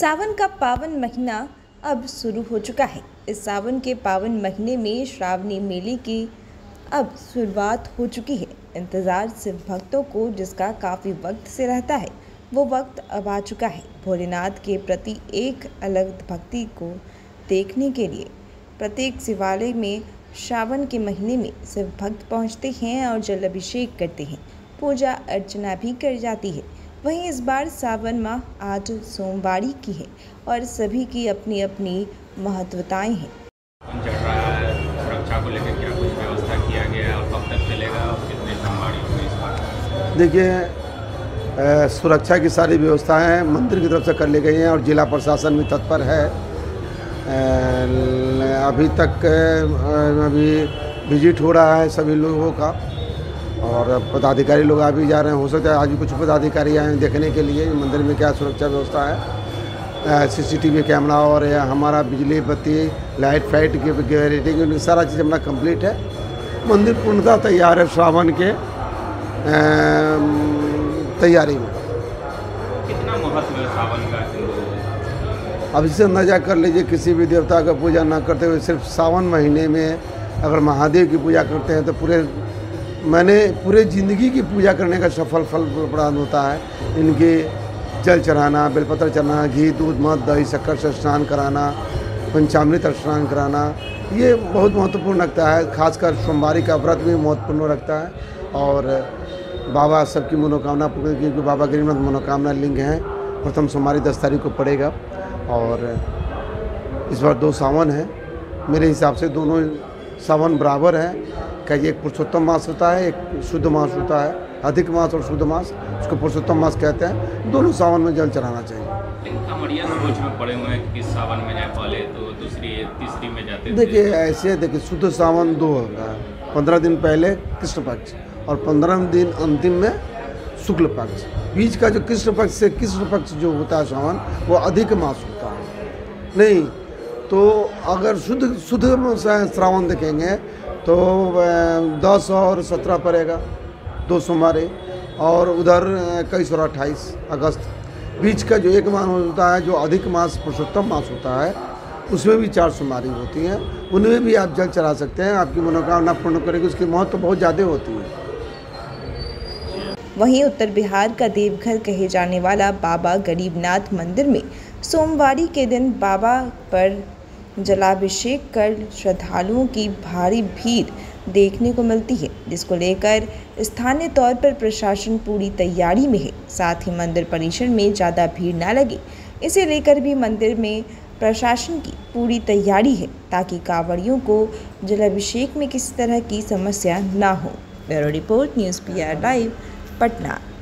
सावन का पावन महीना अब शुरू हो चुका है। इस सावन के पावन महीने में श्रावणी मेले की अब शुरुआत हो चुकी है। इंतज़ार सिर्फ भक्तों को जिसका काफ़ी वक्त से रहता है, वो वक्त अब आ चुका है। भोलेनाथ के प्रति एक अलग भक्ति को देखने के लिए प्रत्येक शिवालय में श्रावण के महीने में सिर्फ भक्त पहुंचते हैं और जल अभिषेक करते हैं, पूजा अर्चना भी कर जाती है। वहीं इस बार सावन माह आज सोमवारी की है और सभी की अपनी अपनी महत्वताएं हैं। चल रहा है, सुरक्षा को लेकर क्या कुछ व्यवस्था किया गया है और कब तक चलेगा और कितने सोमवारी होंगे इस बार? देखिए, सुरक्षा की सारी व्यवस्थाएं मंदिर की तरफ से कर ली गई हैं और जिला प्रशासन भी तत्पर है। अभी तक अभी विजिट हो रहा है सभी लोगों का और पदाधिकारी लोग आ भी जा रहे हैं। हो सकता है आज भी कुछ पदाधिकारी आए देखने के लिए मंदिर में क्या सुरक्षा व्यवस्था है। सीसीटीवी कैमरा और हमारा बिजली बत्ती लाइट फाइट की रेटिंग सारा चीज़ हमारा कंप्लीट है। मंदिर पूर्णतः तैयार है श्रावण के तैयारी में। कितना महत्व है सावन का? अब इससे अंदाजा कर लीजिए, किसी भी देवता का पूजा ना करते हुए सिर्फ सावन महीने में अगर महादेव की पूजा करते हैं तो पूरे ज़िंदगी की पूजा करने का सफल फल प्रदान होता है। इनके जल चढ़ाना, बेलपत्र चढ़ाना, घी दूध मध दही शक्कर से स्नान कराना, पंचामृत स्नान कराना, ये बहुत महत्वपूर्ण रखता है। खासकर सोमवारी का व्रत भी महत्वपूर्ण रखता है। और बाबा सबकी मनोकामना पूर्ण, क्योंकि बाबा गरीबनाथ मनोकामना लिंग हैं। प्रथम सोमवारी 10 तारीख को पड़ेगा और इस बार 2 सावन है। मेरे हिसाब से दोनों सावन बराबर हैं। कि एक पुरुषोत्तम मास होता है, एक शुद्ध मास होता है। अधिक मास और शुद्ध मास, उसको पुरुषोत्तम मास कहते हैं। दोनों सावन में जल चढ़ाना चाहिए। कांवड़िया सोच में पड़े हुए हैं कि सावन में जाए, पहले तो दूसरी तीसरी में जाते। देखिए शुद्ध सावन 2 होगा। 15 दिन पहले कृष्ण पक्ष और 15 दिन अंतिम में शुक्ल पक्ष। बीच का जो कृष्ण पक्ष जो होता है सावन, वो अधिक मास होता है। नहीं तो अगर शुद्ध श्रावण देखेंगे तो 10 और 17 पड़ेगा 2 सोमवारी, और उधर 21 और 28 अगस्त। बीच का जो एक मास होता है, जो अधिक मास पुरुषोत्तम मास होता है, उसमें भी 4 सोमवारी होती हैं। उनमें भी आप जल चढ़ा सकते हैं, आपकी मनोकामना पूर्ण करेगी। उसकी महत्व बहुत ज़्यादा होती है। वहीं उत्तर बिहार का देवघर कहे जाने वाला बाबा गरीबनाथ मंदिर में सोमवारी के दिन बाबा पर जलाभिषेक कर श्रद्धालुओं की भारी भीड़ देखने को मिलती है, जिसको लेकर स्थानीय तौर पर प्रशासन पूरी तैयारी में है। साथ ही मंदिर परिसर में ज़्यादा भीड़ ना लगे, इसे लेकर भी मंदिर में प्रशासन की पूरी तैयारी है, ताकि कांवड़ियों को जलाभिषेक में किसी तरह की समस्या ना हो। Bureau report, news PR live, Patna.